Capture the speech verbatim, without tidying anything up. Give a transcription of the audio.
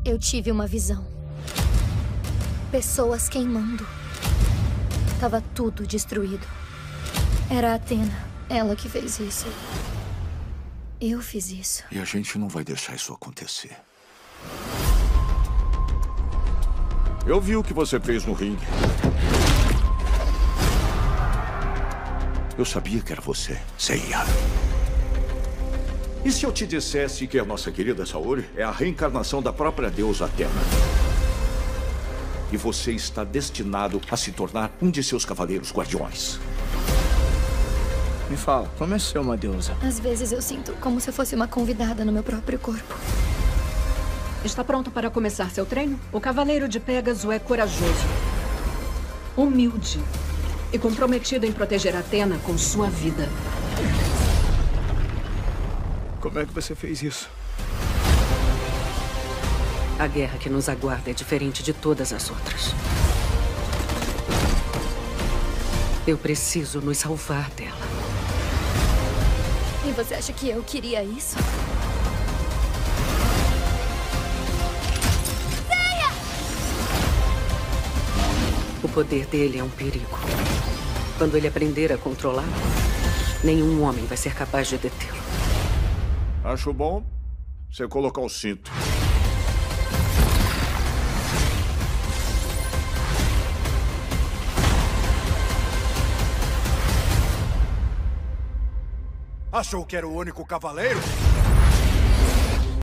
Eu tive uma visão. Pessoas queimando. Tava tudo destruído. Era a Athena. Ela que fez isso. Eu fiz isso. E a gente não vai deixar isso acontecer. Eu vi o que você fez no ringue. Eu sabia que era você, Seiya. E se eu te dissesse que a nossa querida Saori é a reencarnação da própria deusa Athena? E você está destinado a se tornar um de seus cavaleiros guardiões. Me fala, como é ser uma deusa? Às vezes eu sinto como se eu fosse uma convidada no meu próprio corpo. Está pronto para começar seu treino? O Cavaleiro de Pégaso é corajoso, humilde e comprometido em proteger Athena com sua vida. Como é que você fez isso? A guerra que nos aguarda é diferente de todas as outras. Eu preciso nos salvar dela. E você acha que eu queria isso? Seiya! O poder dele é um perigo. Quando ele aprender a controlar, nenhum homem vai ser capaz de detê-lo. Acho bom você colocar o cinto. Achou que era o único cavaleiro?